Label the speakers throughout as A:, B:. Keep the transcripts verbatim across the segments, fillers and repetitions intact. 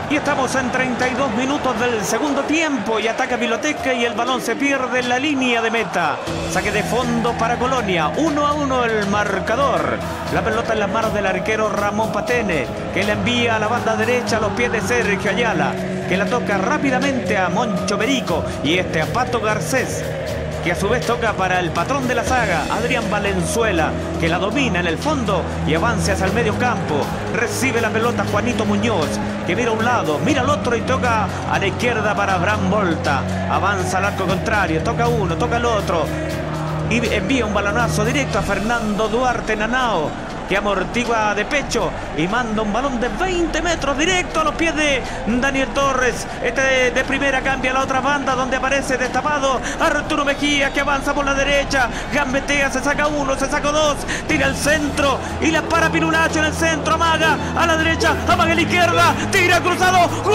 A: Y estamos en treinta y dos minutos del segundo tiempo y ataca Viloteca y el balón se pierde en la línea de meta. Saque de fondo para Colonia, uno a uno el marcador. La pelota en las manos del arquero Ramón Patene, que la envía a la banda derecha a los pies de Sergio Ayala, que la toca rápidamente a Moncho Perico y este a Pato Garcés, que a su vez toca para el patrón de la saga, Adrián Valenzuela, que la domina en el fondo y avanza hacia el medio campo. Recibe la pelota Juanito Muñoz, que mira a un lado, mira al otro y toca a la izquierda para Abraham Volta. Avanza al arco contrario, toca uno, toca el otro y envía un balonazo directo a Fernando Duarte Nanao, que amortigua de pecho y manda un balón de veinte metros directo a los pies de Daniel Torres. Este de, de primera cambia a la otra banda, donde aparece destapado Arturo Mejía, que avanza por la derecha, gambetea, se saca uno, se saca dos, tira al centro y la para Pirulacho en el centro, amaga a la derecha, amaga a la izquierda, tira cruzado, ¡gol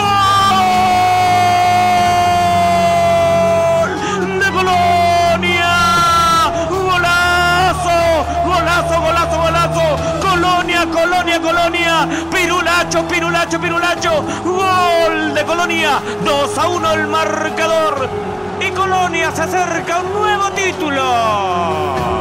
A: de Colonia! ¡Golazo! ¡Golazo, golazo, golazo! Colonia, Colonia, Colonia. Pirulacho, Pirulacho, Pirulacho. Gol de Colonia. dos a uno el marcador. Y Colonia se acerca a un nuevo título.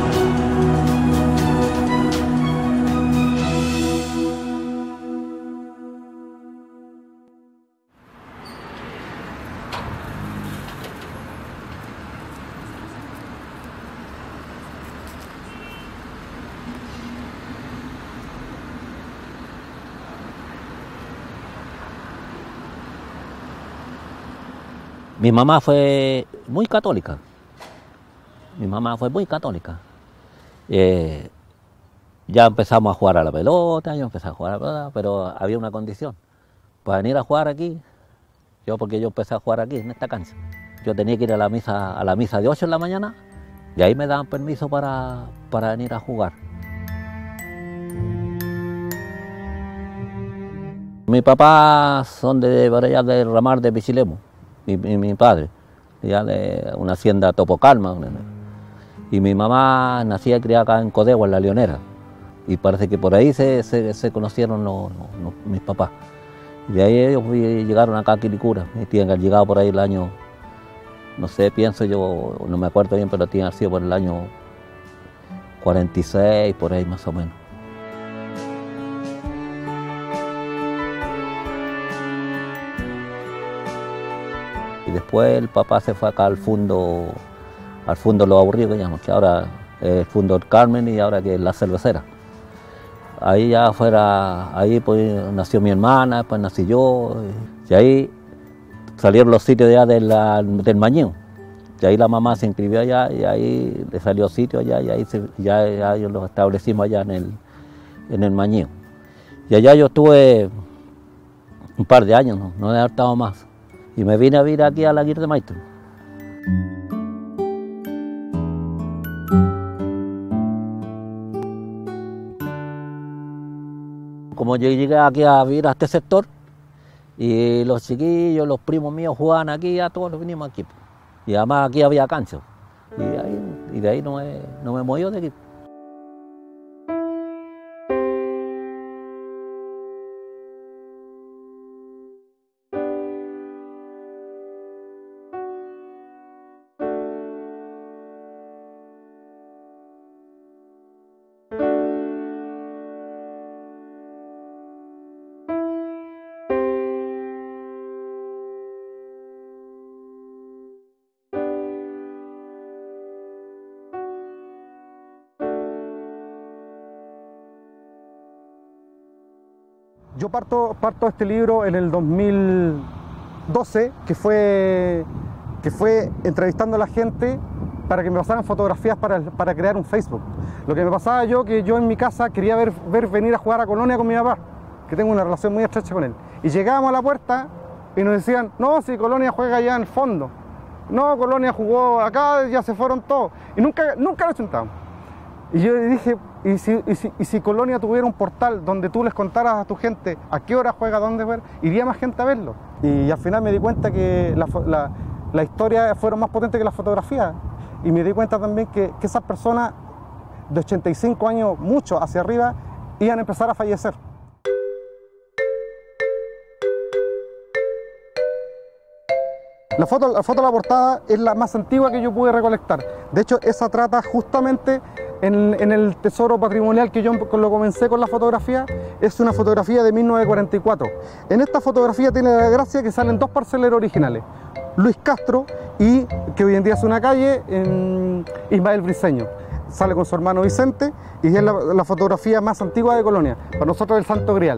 B: Mi mamá fue muy católica, mi mamá fue muy católica. Eh, ya empezamos a jugar a la pelota, yo empecé a jugar a la pelota, pero había una condición. Para venir a jugar aquí, yo porque yo empecé a jugar aquí, en esta cancha, yo tenía que ir a la misa, a la misa de ocho en la mañana, y ahí me daban permiso para, para venir a jugar. Mi papá son de por allá del ramar de Pichilemu. Mi, mi, mi padre, ya de una hacienda Topocalma, y mi mamá nacía y criada acá en Codegua, en La Leonera, y parece que por ahí se, se, se conocieron los, los, los, mis papás, y de ahí ellos llegaron acá a Quilicura, y tienen que haber llegado por ahí el año, no sé, pienso yo, no me acuerdo bien, pero tienen que haber sido por el año cuarenta y seis, por ahí más o menos. Y después el papá se fue acá al fondo, al fondo Los Aburridos, que llamamos, que ahora es el fondo del Carmen y ahora que es la cervecera. Ahí ya fuera, ahí pues nació mi hermana, después nací yo, y ahí salieron los sitios ya de la, del Mañeo. Y ahí la mamá se inscribió allá y ahí le salió sitio allá y ahí se, ya, ya los establecimos allá en el, en el Mañeo. Y allá yo estuve un par de años, no, no he estado más. Y me vine a vivir aquí a la Aguirre de Maestro. Como yo llegué aquí a vivir a este sector, y los chiquillos, los primos míos jugaban aquí, ya todos los vinimos aquí. Y además aquí había cancha. Y, ahí, y de ahí no me, no me movió de aquí.
C: Yo parto, parto este libro en el dos mil doce, que fue, que fue entrevistando a la gente para que me pasaran fotografías para, para crear un Facebook. Lo que me pasaba yo, que yo en mi casa quería ver, ver venir a jugar a Colonia con mi papá, que tengo una relación muy estrecha con él. Y llegábamos a la puerta y nos decían, no, si Colonia juega allá en el fondo. No, Colonia jugó acá, ya se fueron todos. Y nunca, nunca lo sentamos. Y yo dije, ¿y si, y, si, ¿y si Colonia tuviera un portal donde tú les contaras a tu gente a qué hora juega, dónde juega? Iría más gente a verlo. Y al final me di cuenta que la, la, la historia fueron más potentes que las fotografías. Y me di cuenta también que, que esas personas de ochenta y cinco años, mucho hacia arriba, iban a empezar a fallecer. La foto, la foto de la portada es la más antigua que yo pude recolectar. De hecho, esa trata justamente en, en el tesoro patrimonial que yo lo comencé con la fotografía. Es una fotografía de mil novecientos cuarenta y cuatro. En esta fotografía tiene la gracia que salen dos parceleros originales. Luis Castro y, que hoy en día es una calle, en Ismael Briceño. Sale con su hermano Vicente y es la, la fotografía más antigua de Colonia. Para nosotros el Santo Grial.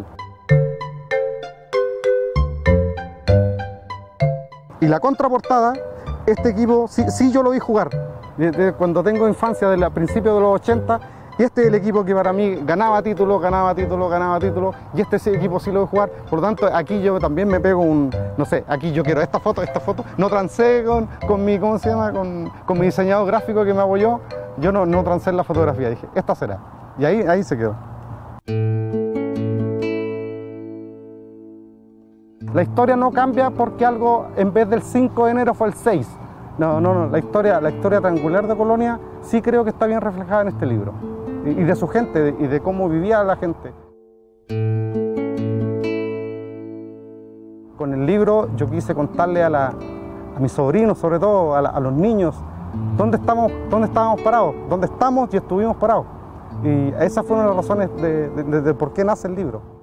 C: Y la contraportada, este equipo sí, sí yo lo vi jugar, desde cuando tengo infancia, desde el principio de los ochenta, y este es el equipo que para mí ganaba títulos, ganaba títulos, ganaba títulos, y este sí, equipo sí lo vi jugar, por lo tanto aquí yo también me pego un, no sé, aquí yo quiero esta foto, esta foto, no trancé con, con mi, ¿cómo se llama?, con, con mi diseñador gráfico que me apoyó, yo no, no trancé en la fotografía, dije, esta será, y ahí, ahí se quedó. La historia no cambia porque algo en vez del cinco de enero fue el seis. No, no, no, la historia, la historia triangular de Colonia sí creo que está bien reflejada en este libro. Y, y de su gente, de, y de cómo vivía la gente. Con el libro yo quise contarle a, la, a mis sobrinos, sobre todo a, la, a los niños, dónde, estamos, dónde estábamos parados, dónde estamos y estuvimos parados. Y esas fueron las razones de, de, de, de por qué nace el libro.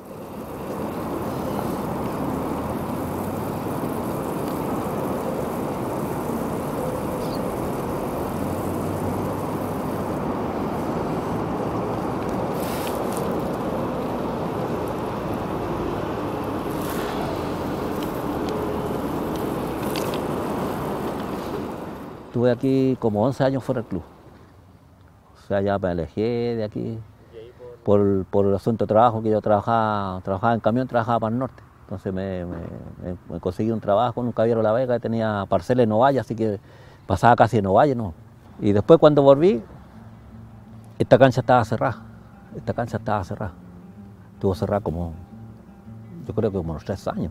B: Estuve aquí como once años fuera del club. O sea, ya me alejé de aquí por, por el asunto de trabajo, que yo trabajaba, trabajaba en camión, trabajaba para el norte. Entonces me, me, me conseguí un trabajo con un caballero de La Vega que tenía parcela en Ovalle, así que pasaba casi en Ovalle, ¿no? Y después cuando volví, esta cancha estaba cerrada. Esta cancha estaba cerrada. Estuvo cerrada como, yo creo que como unos tres años.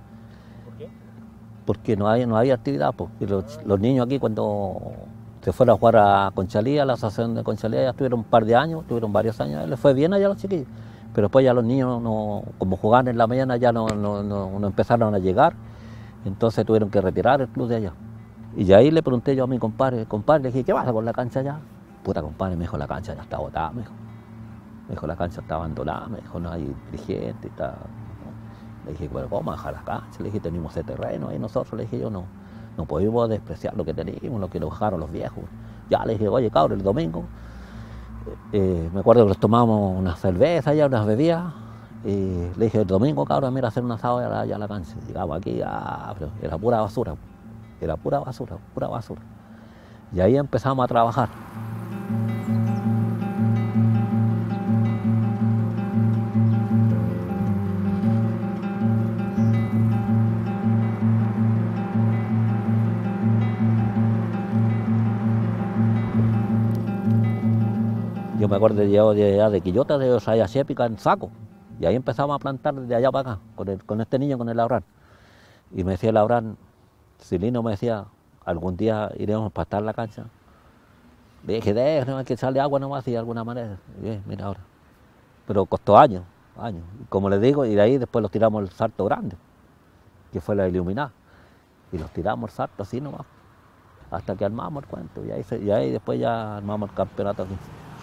B: Porque no hay, no hay actividad, porque los, los niños aquí cuando se fueron a jugar a Conchalí, a la asociación de Conchalí, ya estuvieron un par de años, estuvieron varios años, les fue bien allá a los chiquillos, pero después ya los niños, no, como jugaban en la mañana, ya no, no, no, no empezaron a llegar, entonces tuvieron que retirar el club de allá. Y ahí le pregunté yo a mi compadre, compadre, le dije, ¿qué pasa con la cancha allá? Puta compadre, me dijo, la cancha ya está botada, me dijo. Me dijo, la cancha está abandonada, me dijo, no hay dirigente, está... Le dije, bueno, ¿cómo dejar la cancha? Le dije, tenemos ese terreno ahí nosotros. Le dije, yo no, no podemos despreciar lo que tenemos, lo que nos dejaron los viejos. Ya le dije, oye, cabrón, el domingo, eh, me acuerdo que nos tomamos unas cervezas ya, unas bebidas. Y le dije, el domingo, cabrón, mira, hacer un asado allá, allá a la cancha. Llegamos aquí, ah, pero era pura basura, era pura basura, pura basura. Y ahí empezamos a trabajar. Yo me acuerdo de llevar de allá de Quillota, de Osaya Chépica en saco. Y ahí empezamos a plantar de allá para acá, con, el, con este niño, con el Abraham. Y me decía el Abraham, Silino me decía, algún día iremos a pastar la cancha. Le dije, déjame que sale agua nomás y de alguna manera. Y bien, mira ahora. Pero costó años, años. Y como les digo, y de ahí después los tiramos el salto grande, que fue la iluminada. Y los tiramos el salto así nomás, hasta que armamos el cuento. Y ahí, se, y ahí después ya armamos el campeonato aquí.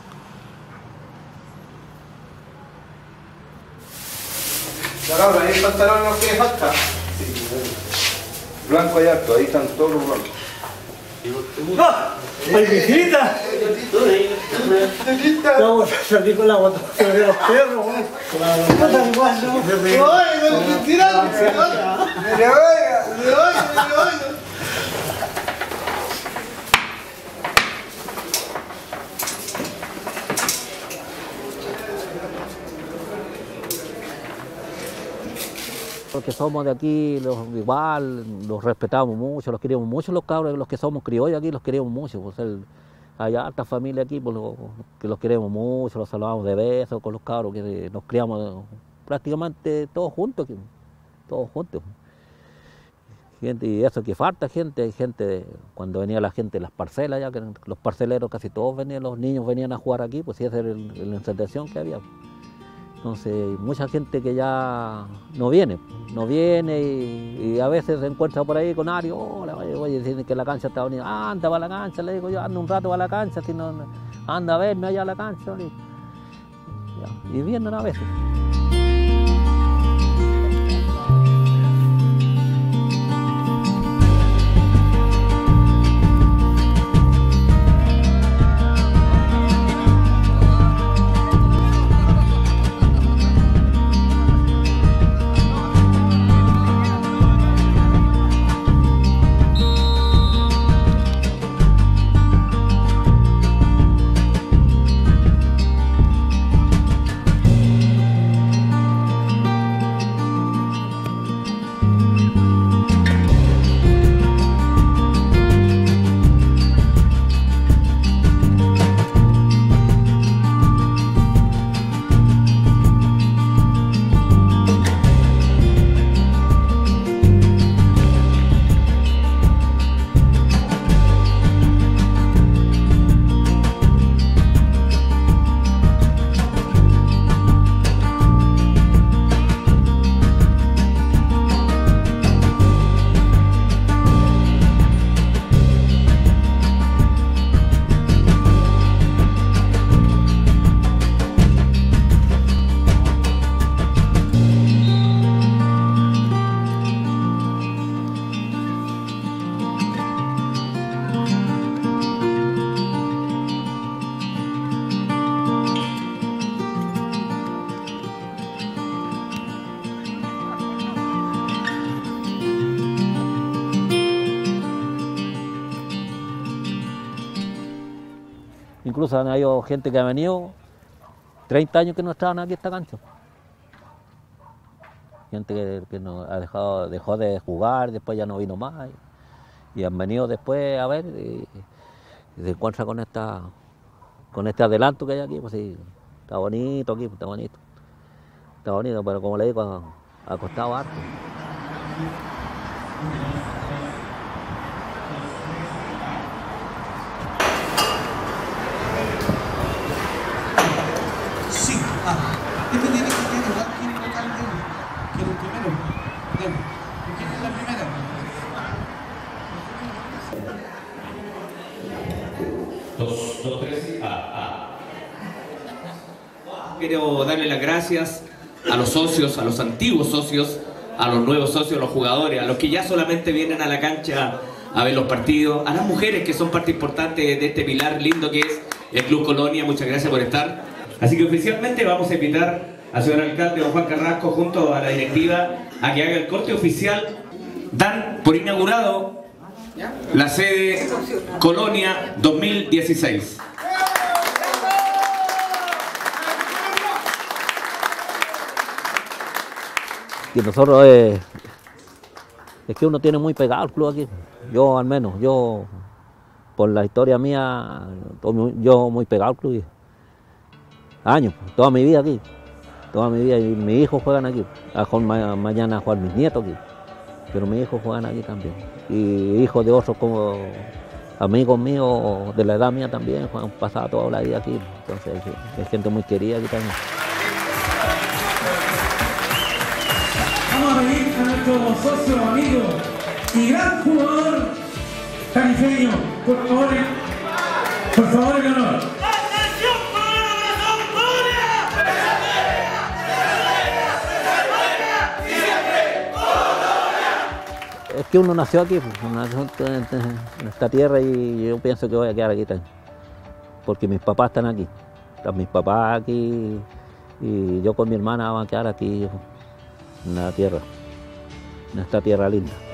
D: La cabra, ahí faltaron los que faltan. Sí, blanco y alto, ahí están todos los blancos.
E: ¡No! ¡Ay, viejita! Vamos a salir con la bota sobre los perros, güey. No tan igual, ¿no? ¡Ay, no! ¡Tira! ¡Me le oiga! ¡Me le oiga! ¡Me le oiga!
B: Los que somos de aquí, los, igual, los respetamos mucho, los queremos mucho, los cabros, los que somos criollos aquí, los queremos mucho. Pues el, hay alta familia aquí pues, lo, que los queremos mucho, los saludamos de besos con los cabros que nos criamos prácticamente todos juntos, aquí, todos juntos. Gente, y eso que falta gente, hay gente, cuando venía la gente en las parcelas, ya que los parceleros casi todos venían, los niños venían a jugar aquí, pues sí, esa era la entretención que había. Entonces, mucha gente que ya no viene, no viene y, y a veces se encuentra por ahí con Ario, hola, oye, oye, dicen que la cancha está bonita, ah, anda para la cancha, le digo yo, anda un rato para la cancha, si no, anda a verme allá a la cancha, y, ya, y vienen a veces. Incluso han habido gente que ha venido treinta años que no estaban aquí en esta cancha. Gente que, que no, ha dejado, dejó de jugar, después ya no vino más. Y, y han venido después a ver y, y se encuentra con esta con este adelanto que hay aquí. Pues sí, está bonito aquí, está bonito. Está bonito, pero como le digo, ha, ha costado harto.
E: Dependiendo de quién es, quién es local de él. ¿Quién es el primero? Demo. ¿Quién es la primera?
A: Dos, dos, tres, A, A. Quiero darle las gracias a los socios, a los antiguos socios, a los nuevos socios, a los jugadores, a los que ya solamente vienen a la cancha a ver los partidos, a las mujeres que son parte importante de este pilar lindo que es el Club Colonia. Muchas gracias por estar. Así que oficialmente vamos a invitar al señor alcalde don Juan Carrasco junto a la directiva a que haga el corte oficial. Dan por inaugurado la sede Colonia dos mil dieciséis.
B: Y nosotros eh, es que uno tiene muy pegado el club aquí. Yo al menos, yo por la historia mía, yo muy pegado al club. Años, toda mi vida aquí, toda mi vida, y mis hijos juegan aquí, a mañana juegan mis nietos aquí, pero mis hijos juegan aquí también, y hijos de otros como amigos míos de la edad mía también, han pasado toda la vida aquí, entonces es gente muy querida aquí también.
F: Vamos a pedir a nuestro socio, amigo y gran jugador tarifeño, por favor, por favor el honor.
B: Es que uno nació aquí, uno nació en esta tierra y yo pienso que voy a quedar aquí también, porque mis papás están aquí, están mis papás aquí y yo con mi hermana vamos a quedar aquí en la tierra, en esta tierra linda.